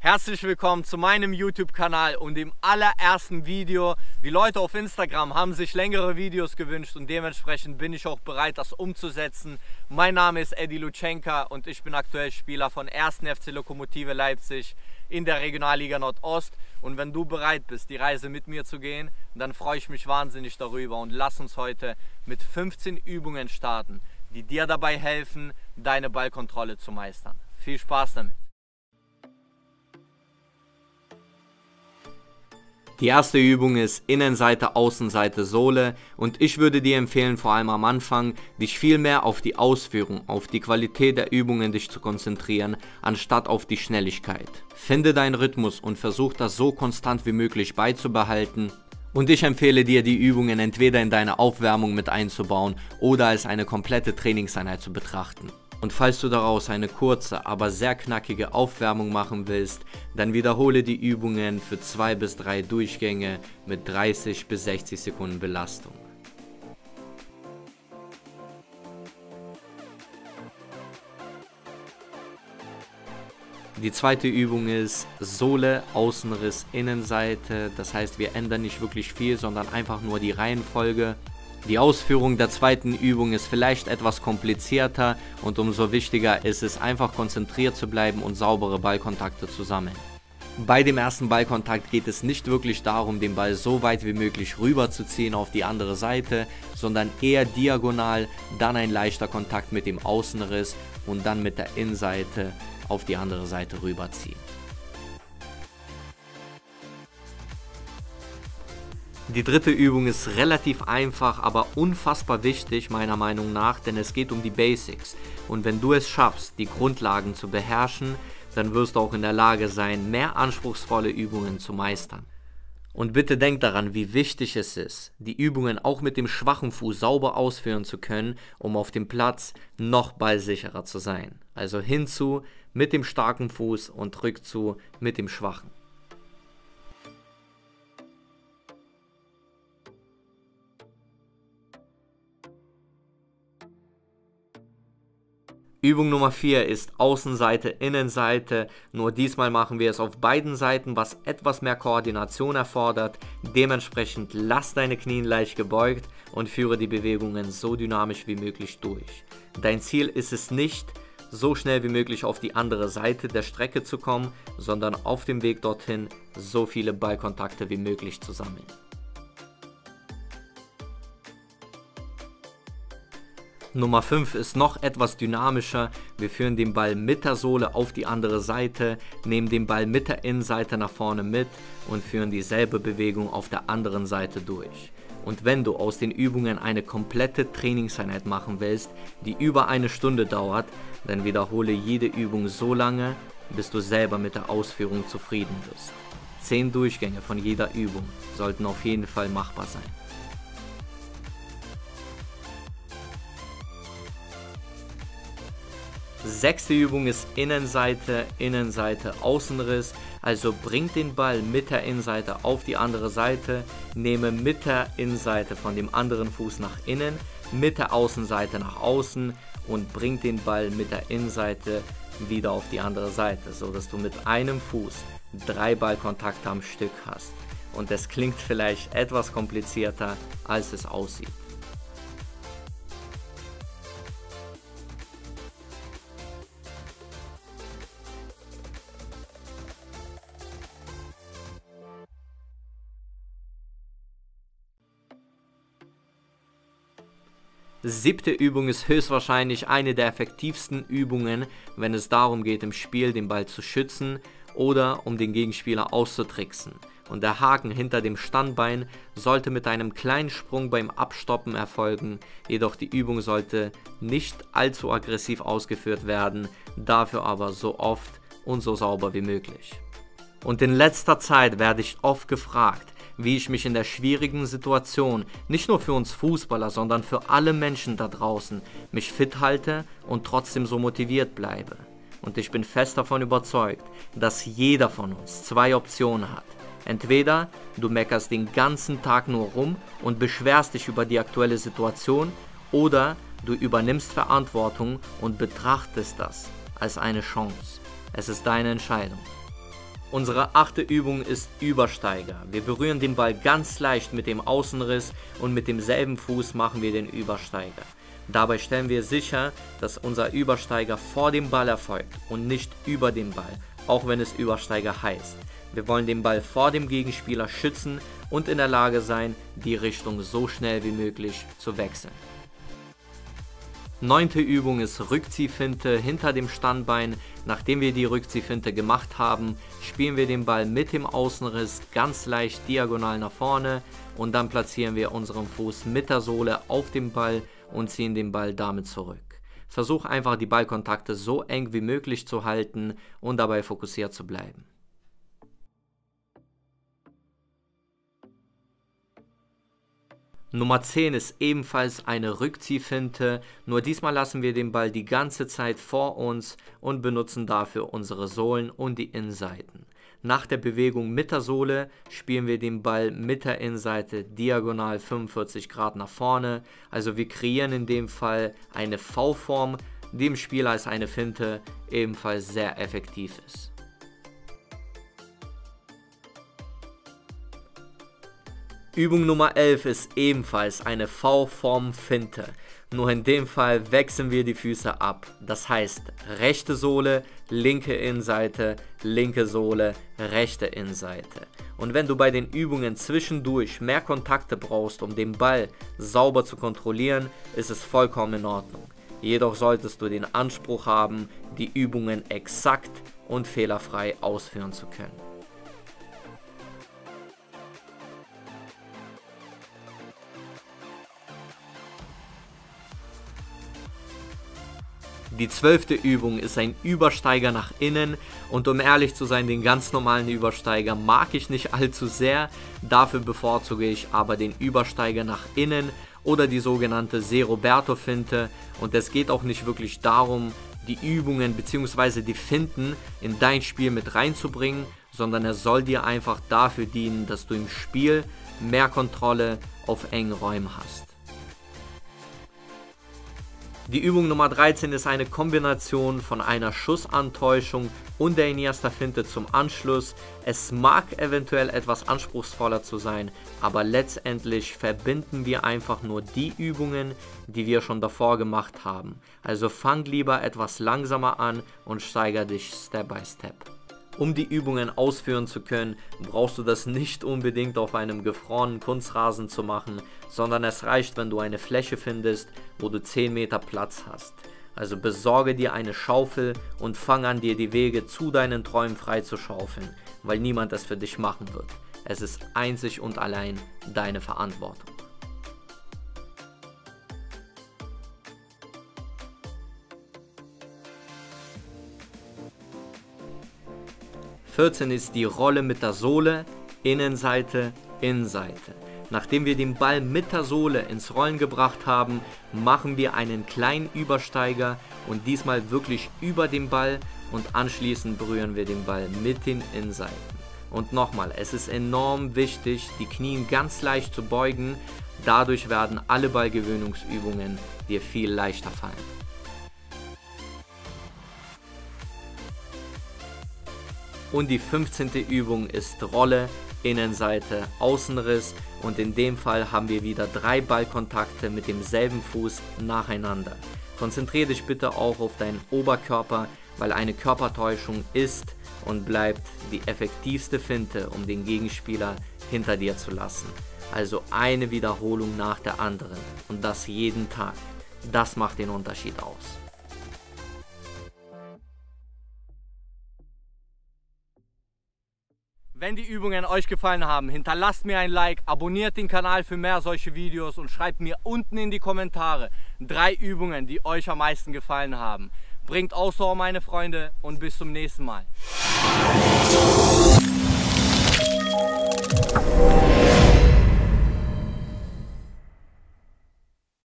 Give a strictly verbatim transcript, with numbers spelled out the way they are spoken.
Herzlich willkommen zu meinem YouTube-Kanal und dem allerersten Video. Die Leute auf Instagram haben sich längere Videos gewünscht und dementsprechend bin ich auch bereit, das umzusetzen. Mein Name ist Eddie Lutschenka und ich bin aktuell Spieler von ersten F C Lokomotive Leipzig in der Regionalliga Nordost. Und wenn du bereit bist, die Reise mit mir zu gehen, dann freue ich mich wahnsinnig darüber und lass uns heute mit fünfzehn Übungen starten, die dir dabei helfen, deine Ballkontrolle zu meistern. Viel Spaß damit! Die erste Übung ist Innenseite, Außenseite, Sohle und ich würde dir empfehlen, vor allem am Anfang, dich viel mehr auf die Ausführung, auf die Qualität der Übungen dich zu konzentrieren, anstatt auf die Schnelligkeit. Finde deinen Rhythmus und versuch das so konstant wie möglich beizubehalten. Und ich empfehle dir, die Übungen entweder in deine Aufwärmung mit einzubauen oder als eine komplette Trainingseinheit zu betrachten. Und falls du daraus eine kurze, aber sehr knackige Aufwärmung machen willst, dann wiederhole die Übungen für zwei bis drei Durchgänge mit dreißig bis sechzig Sekunden Belastung. Die zweite Übung ist Sohle, Außenriss, Innenseite. Das heißt, wir ändern nicht wirklich viel, sondern einfach nur die Reihenfolge. Die Ausführung der zweiten Übung ist vielleicht etwas komplizierter und umso wichtiger ist es, einfach konzentriert zu bleiben und saubere Ballkontakte zu sammeln. Bei dem ersten Ballkontakt geht es nicht wirklich darum, den Ball so weit wie möglich rüber zu ziehen auf die andere Seite, sondern eher diagonal, dann ein leichter Kontakt mit dem Außenriss und dann mit der Innenseite auf die andere Seite rüberziehen. Die dritte Übung ist relativ einfach, aber unfassbar wichtig meiner Meinung nach, denn es geht um die Basics. Und wenn du es schaffst, die Grundlagen zu beherrschen, dann wirst du auch in der Lage sein, mehr anspruchsvolle Übungen zu meistern. Und bitte denk daran, wie wichtig es ist, die Übungen auch mit dem schwachen Fuß sauber ausführen zu können, um auf dem Platz noch ballsicherer zu sein. Also hinzu mit dem starken Fuß und rückzu mit dem schwachen. Übung Nummer vier ist Außenseite, Innenseite, nur diesmal machen wir es auf beiden Seiten, was etwas mehr Koordination erfordert. Dementsprechend lass deine Knie leicht gebeugt und führe die Bewegungen so dynamisch wie möglich durch. Dein Ziel ist es nicht, so schnell wie möglich auf die andere Seite der Strecke zu kommen, sondern auf dem Weg dorthin so viele Ballkontakte wie möglich zu sammeln. Nummer fünf ist noch etwas dynamischer. Wir führen den Ball mit der Sohle auf die andere Seite, nehmen den Ball mit der Innenseite nach vorne mit und führen dieselbe Bewegung auf der anderen Seite durch. Und wenn du aus den Übungen eine komplette Trainingseinheit machen willst, die über eine Stunde dauert, dann wiederhole jede Übung so lange, bis du selber mit der Ausführung zufrieden bist. Zehn Durchgänge von jeder Übung sollten auf jeden Fall machbar sein. Sechste Übung ist Innenseite, Innenseite, Außenriss. Also bring den Ball mit der Innenseite auf die andere Seite, nehme mit der Innenseite von dem anderen Fuß nach innen, mit der Außenseite nach außen und bring den Ball mit der Innenseite wieder auf die andere Seite, so dass du mit einem Fuß drei Ballkontakte am Stück hast. Und es klingt vielleicht etwas komplizierter, als es aussieht. Siebte Übung ist höchstwahrscheinlich eine der effektivsten Übungen, wenn es darum geht, im Spiel den Ball zu schützen oder um den Gegenspieler auszutricksen. Und der Haken hinter dem Standbein sollte mit einem kleinen Sprung beim Abstoppen erfolgen, jedoch die Übung sollte nicht allzu aggressiv ausgeführt werden, dafür aber so oft und so sauber wie möglich. Und in letzter Zeit werde ich oft gefragt, wie ich mich in der schwierigen Situation, nicht nur für uns Fußballer, sondern für alle Menschen da draußen, mich fit halte und trotzdem so motiviert bleibe. Und ich bin fest davon überzeugt, dass jeder von uns zwei Optionen hat. Entweder du meckerst den ganzen Tag nur rum und beschwerst dich über die aktuelle Situation, oder du übernimmst Verantwortung und betrachtest das als eine Chance. Es ist deine Entscheidung. Unsere achte Übung ist Übersteiger. Wir berühren den Ball ganz leicht mit dem Außenriss und mit demselben Fuß machen wir den Übersteiger. Dabei stellen wir sicher, dass unser Übersteiger vor dem Ball erfolgt und nicht über den Ball, auch wenn es Übersteiger heißt. Wir wollen den Ball vor dem Gegenspieler schützen und in der Lage sein, die Richtung so schnell wie möglich zu wechseln. Neunte Übung ist Rückziehfinte hinter dem Standbein. Nachdem wir die Rückziehfinte gemacht haben, spielen wir den Ball mit dem Außenriss ganz leicht diagonal nach vorne und dann platzieren wir unseren Fuß mit der Sohle auf dem Ball und ziehen den Ball damit zurück. Versuch einfach die Ballkontakte so eng wie möglich zu halten und dabei fokussiert zu bleiben. Nummer zehn ist ebenfalls eine Rückziehfinte, nur diesmal lassen wir den Ball die ganze Zeit vor uns und benutzen dafür unsere Sohlen und die Innenseiten. Nach der Bewegung mit der Sohle spielen wir den Ball mit der Innenseite diagonal fünfundvierzig Grad nach vorne, also wir kreieren in dem Fall eine V-Form, die im Spiel als eine Finte ebenfalls sehr effektiv ist. Übung Nummer elf ist ebenfalls eine V-Form-Finte, nur in dem Fall wechseln wir die Füße ab. Das heißt, rechte Sohle, linke Innenseite, linke Sohle, rechte Innenseite. Und wenn du bei den Übungen zwischendurch mehr Kontakte brauchst, um den Ball sauber zu kontrollieren, ist es vollkommen in Ordnung. Jedoch solltest du den Anspruch haben, die Übungen exakt und fehlerfrei ausführen zu können. Die zwölfte Übung ist ein Übersteiger nach innen und um ehrlich zu sein, den ganz normalen Übersteiger mag ich nicht allzu sehr, dafür bevorzuge ich aber den Übersteiger nach innen oder die sogenannte Se-Roberto-Finte und es geht auch nicht wirklich darum, die Übungen bzw. die Finten in dein Spiel mit reinzubringen, sondern er soll dir einfach dafür dienen, dass du im Spiel mehr Kontrolle auf engen Räumen hast. Die Übung Nummer dreizehn ist eine Kombination von einer Schussantäuschung und der Iniesta-Finte zum Anschluss. Es mag eventuell etwas anspruchsvoller zu sein, aber letztendlich verbinden wir einfach nur die Übungen, die wir schon davor gemacht haben. Also fang lieber etwas langsamer an und steigere dich Step by Step. Um die Übungen ausführen zu können, brauchst du das nicht unbedingt auf einem gefrorenen Kunstrasen zu machen, sondern es reicht, wenn du eine Fläche findest, wo du zehn Meter Platz hast. Also besorge dir eine Schaufel und fang an, dir die Wege zu deinen Träumen frei zu schaufeln, weil niemand es für dich machen wird. Es ist einzig und allein deine Verantwortung. vierzehn ist die Rolle mit der Sohle, Innenseite, Innenseite. Nachdem wir den Ball mit der Sohle ins Rollen gebracht haben, machen wir einen kleinen Übersteiger und diesmal wirklich über den Ball und anschließend berühren wir den Ball mit den Innenseiten. Und nochmal, es ist enorm wichtig, die Knie ganz leicht zu beugen, dadurch werden alle Ballgewöhnungsübungen dir viel leichter fallen. Und die fünfzehnte Übung ist Rolle, Innenseite, Außenriss und in dem Fall haben wir wieder drei Ballkontakte mit demselben Fuß nacheinander. Konzentriere dich bitte auch auf deinen Oberkörper, weil eine Körpertäuschung ist und bleibt die effektivste Finte, um den Gegenspieler hinter dir zu lassen. Also eine Wiederholung nach der anderen und das jeden Tag. Das macht den Unterschied aus. Wenn die Übungen euch gefallen haben, hinterlasst mir ein Like, abonniert den Kanal für mehr solche Videos und schreibt mir unten in die Kommentare drei Übungen, die euch am meisten gefallen haben. Bringt Ausdauer, meine Freunde, und bis zum nächsten Mal.